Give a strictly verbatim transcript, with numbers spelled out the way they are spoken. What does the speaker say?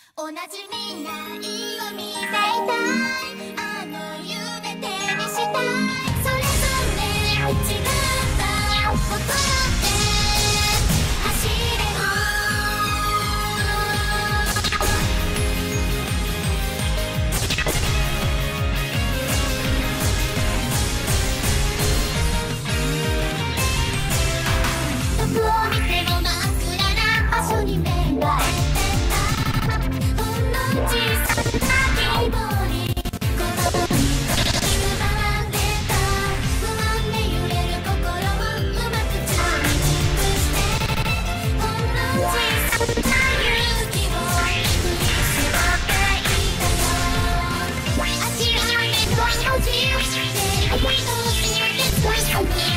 同じ未来を見ていたい、あの夢手にしたい、それぞれ違った心で走れる。どこを見ても真っ暗な場所に目が小さな希望に心に刻まれた、不安で揺れる心をうまくチューニングして、ほんの小さな勇気を振り絞っていたよ。諦めと閉じて、一つで少し